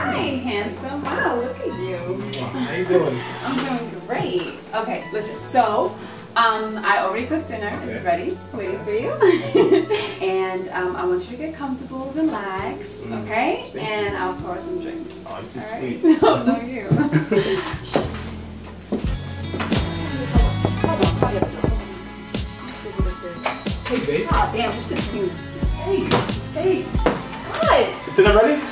Hi, handsome. Wow, look at you. How you doing? I'm doing great. Okay, listen. So, I already cooked dinner. Okay. It's ready, waiting for you. And I want you to get comfortable, relax, okay? And I'll pour some drinks. Oh, you're too All sweet. right? No, no, you. Hey, babe. Oh, damn, it's just you. Hey. Hey. What? Is dinner ready?